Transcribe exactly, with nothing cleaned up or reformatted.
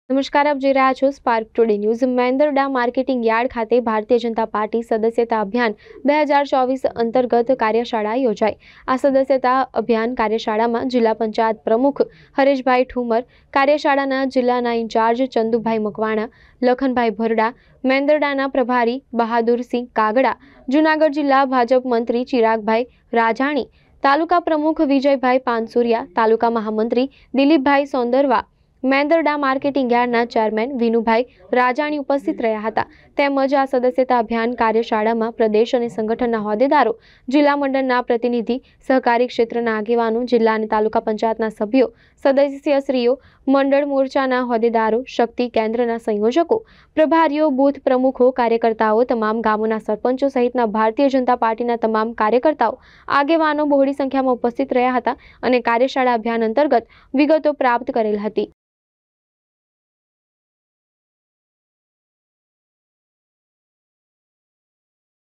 નમસ્કાર, આપ જોઈ રહ્યા છો Spark Today News. Mendarda marketing yard ખાતે ભારતીય જનતા પાર્ટી સદસ્યતા અભિયાન બે હજાર ચોવીસ અંતર્ગત કાર્યશાળા યોજાઈ। આ સદસ્યતા અભિયાન કાર્યશાળામાં જિલ્લા પંચાયત પ્રમુખ હરેશભાઈ ઠુમર, કાર્યશાળાના જિલ્લાના ઇન્ચાર્જ ચંદુભાઈ મકવાણા, લખનભાઈ ભરડા, મેંદરડાના પ્રભારી બહાદુરસિંહ કાગડા, જૂનાગઢ જિલ્લા ભાજપ મંત્રી ચિરાગભાઈ રાજાણી, તાલુકા પ્રમુખ વિજયભાઈ પાનસુરિયા, તાલુકા મહામંત્રી દિલીપભાઈ સોંદરવા, મેંદરડા માર્કેટિંગ યાર્ડના ચેરમેન વિનુભાઈ રાજાણી ઉપસ્થિત રહ્યા હતા। તેમજ આ સદસ્યતા અભિયાન કાર્યશાળામાં પ્રદેશ અને સંગઠનના હોદ્દેદારો, જિલ્લા મંડળના પ્રતિનિધિ, સહકારી ક્ષેત્રના આગેવાનો, જિલ્લા અને તાલુકા પંચાયતના સભ્યો, સદસ્યશ્રીઓ, મંડળ મોરચાના હોદ્દેદારો, શક્તિ કેન્દ્રના સંયોજકો, પ્રભારીઓ, બૂથ પ્રમુખો, કાર્યકર્તાઓ, તમામ ગામોના સરપંચો સહિતના ભારતીય જનતા પાર્ટીના તમામ કાર્યકર્તાઓ, આગેવાનો બહોળી સંખ્યામાં ઉપસ્થિત રહ્યા હતા અને કાર્યશાળા અભિયાન અંતર્ગત વિગતો પ્રાપ્ત કરેલ હતી।